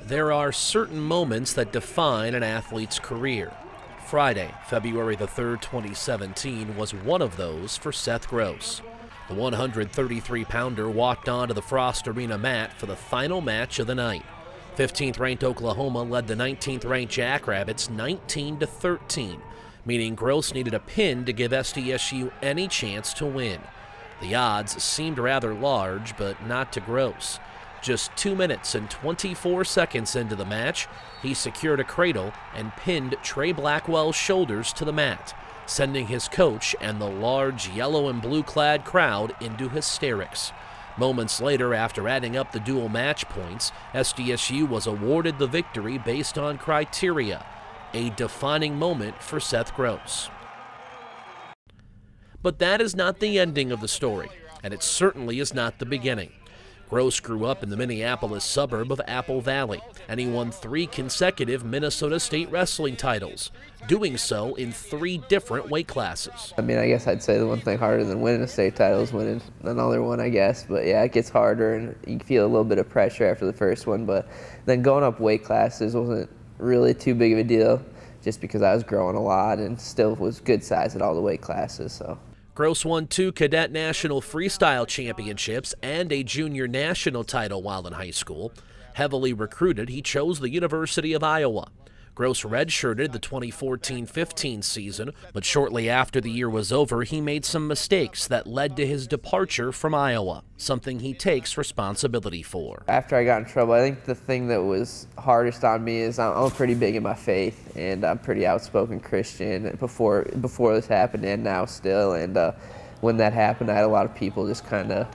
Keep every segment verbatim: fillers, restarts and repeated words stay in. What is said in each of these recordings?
There are certain moments that define an athlete's career. Friday, February the third, twenty seventeen, was one of those for Seth Gross. The one hundred thirty-three pounder walked onto the Frost Arena mat for the final match of the night. fifteenth ranked Oklahoma led the nineteenth ranked Jackrabbits nineteen to thirteen, meaning Gross needed a pin to give S D S U any chance to win. The odds seemed rather large, but not to Gross. Just two minutes and twenty-four seconds into the match, he secured a cradle and pinned Trey Blackwell's shoulders to the mat, sending his coach and the large yellow and blue-clad crowd into hysterics. Moments later, after adding up the dual match points, S D S U was awarded the victory based on criteria, a defining moment for Seth Gross. But that is not the ending of the story, and it certainly is not the beginning. Gross grew up in the Minneapolis suburb of Apple Valley, and he won three consecutive Minnesota State wrestling titles, doing so in three different weight classes. I mean, I guess I'd say the one thing harder than winning a state title is winning another one, I guess. But yeah, it gets harder, and you feel a little bit of pressure after the first one. But then going up weight classes wasn't really too big of a deal, just because I was growing a lot and still was good size at all the weight classes. So. Gross won two cadet national freestyle championships and a junior national title while in high school. Heavily recruited, he chose the University of Iowa. Gross redshirted the twenty fourteen fifteen season, but shortly after the year was over, he made some mistakes that led to his departure from Iowa, something he takes responsibility for. After I got in trouble, I think the thing that was hardest on me is I'm, I'm pretty big in my faith, and I'm pretty outspoken Christian before before this happened and now still. And uh, when that happened, I had a lot of people just kind of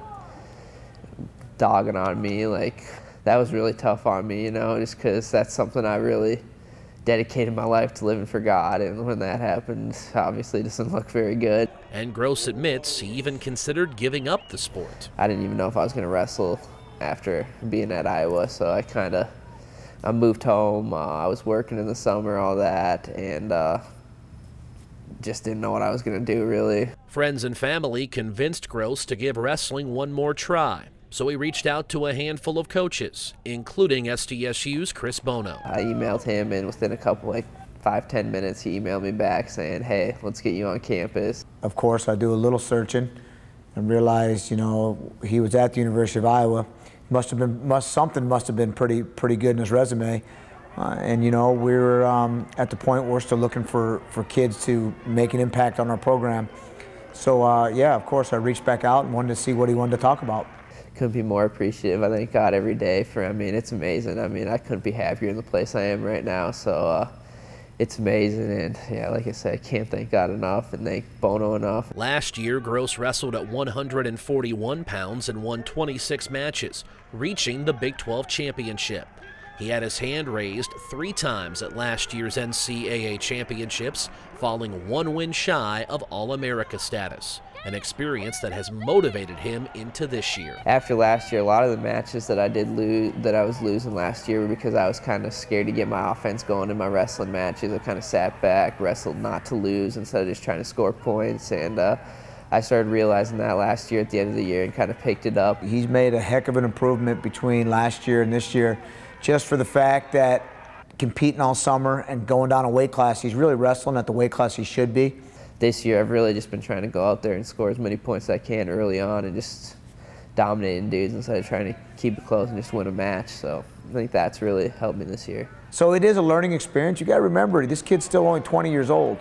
dogging on me. Like, that was really tough on me, you know, just because that's something I really dedicated my life to living for God, and when that happened, obviously it doesn't look very good. And Gross admits he even considered giving up the sport. I didn't even know if I was going to wrestle after being at Iowa, so I kind of I moved home. Uh, I was working in the summer, all that, and uh, just didn't know what I was going to do, really. Friends and family convinced Gross to give wrestling one more try, so he reached out to a handful of coaches, including S D S U's Chris Bono. I emailed him, and within a couple, like five, ten minutes, he emailed me back saying, hey, let's get you on campus. Of course, I do a little searching and realized, you know, he was at the University of Iowa. Must have been, must, something must have been pretty, pretty good in his resume. Uh, and, you know, we were um, at the point where we're still looking for, for kids to make an impact on our program. So, uh, yeah, of course, I reached back out and wanted to see what he wanted to talk about. Couldn't be more appreciative. I thank God every day for, I mean, it's amazing. I mean, I couldn't be happier in the place I am right now. So uh, it's amazing. And yeah, like I said, I can't thank God enough and thank Bono enough. Last year, Gross wrestled at one hundred forty-one pounds and won twenty-six matches, reaching the Big twelve championship. He had his hand raised three times at last year's N C A A championships, falling one win shy of All-America status, an experience that has motivated him into this year. After last year, a lot of the matches that I did lose, that I was losing last year, were because I was kind of scared to get my offense going in my wrestling matches. I kind of sat back, wrestled not to lose instead of just trying to score points, and uh, I started realizing that last year at the end of the year and kind of picked it up. He's made a heck of an improvement between last year and this year, just for the fact that competing all summer and going down a weight class, he's really wrestling at the weight class he should be. This year, I've really just been trying to go out there and score as many points as I can early on and just dominating dudes instead of trying to keep it close and just win a match. So I think that's really helped me this year. So it is a learning experience. You got to remember, this kid's still only twenty years old.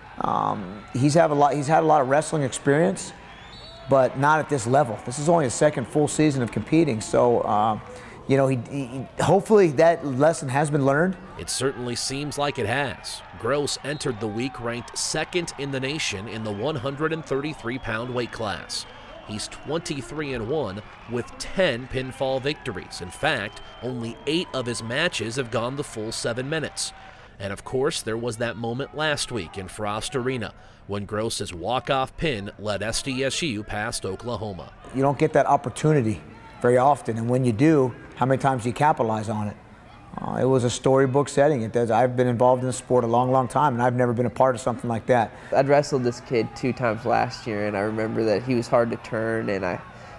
Um, he's, have a lot, he's had a lot of wrestling experience, but not at this level. This is only his second full season of competing. So, uh, you know, he, he, hopefully that lesson has been learned. It certainly seems like it has. Gross entered the week ranked second in the nation in the one hundred thirty-three pound weight class. He's twenty-three and one with ten pinfall victories. In fact, only eight of his matches have gone the full seven minutes. And of course, there was that moment last week in Frost Arena when Gross's walk-off pin led S D S U past Oklahoma. You don't get that opportunity very often, and when you do, how many times do you capitalize on it? Uh, it was a storybook setting. It does. I've been involved in the sport a long, long time, and I've never been a part of something like that. I'd wrestled this kid two times last year, and I remember that he was hard to turn, and I,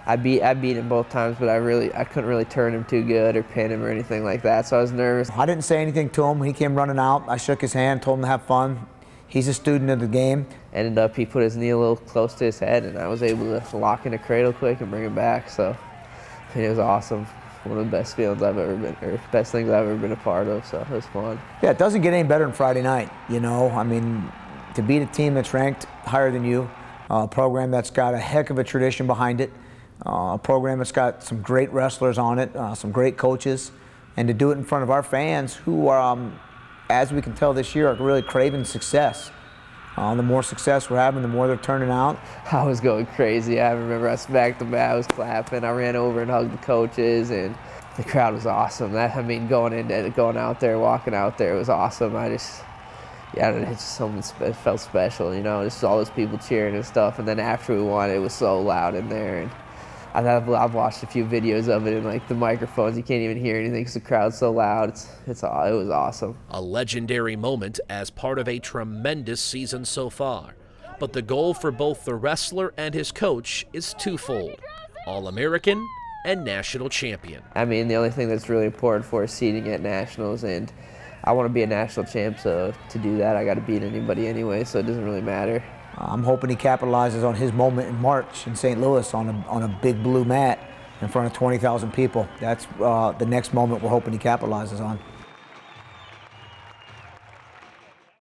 I beat I beat him both times, but I really I couldn't really turn him too good or pin him or anything like that. So I was nervous. I didn't say anything to him. He came running out. I shook his hand, told him to have fun. He's a student of the game. Ended up he put his knee a little close to his head, and I was able to lock in a cradle quick and bring him back. So I mean, it was awesome. One of the best feelings I've ever been, or best things I've ever been a part of. So it was fun. Yeah, it doesn't get any better than Friday night. You know, I mean, to beat a team that's ranked higher than you, a program that's got a heck of a tradition behind it. Uh, a program that's got some great wrestlers on it, uh, some great coaches, and to do it in front of our fans who, are, um, as we can tell this year, are really craving success. Uh, the more success we're having, the more they're turning out. I was going crazy. I remember I smacked the mat, I was clapping. I ran over and hugged the coaches, and the crowd was awesome. That I mean, going into going out there, walking out there, it was awesome. I just, yeah, it just something it felt special, you know, just all those people cheering and stuff. And then after we won, it was so loud in there. And I've, I've watched a few videos of it, and like the microphones, you can't even hear anything because the crowd's so loud. It's, it's, it was awesome. A legendary moment as part of a tremendous season so far. But the goal for both the wrestler and his coach is twofold: All-American and national champion. I mean, the only thing that's really important for is seeding at nationals, and I want to be a national champ, so to do that, I got to beat anybody anyway, so it doesn't really matter. I'm hoping he capitalizes on his moment in March in Saint Louis on a, on a big blue mat in front of twenty thousand people. That's uh, the next moment we're hoping he capitalizes on.